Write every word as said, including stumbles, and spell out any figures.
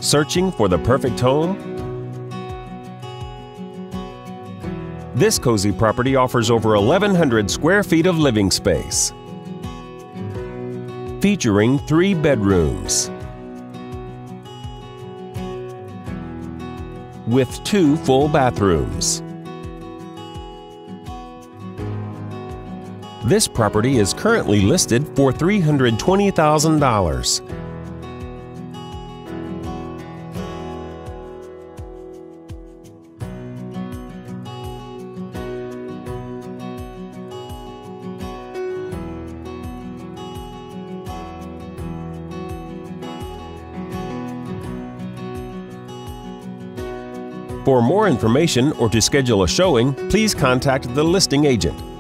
Searching for the perfect home? This cozy property offers over eleven hundred square feet of living space, featuring three bedrooms with two full bathrooms. This property is currently listed for three hundred twenty thousand dollars. For more information or to schedule a showing, please contact the listing agent.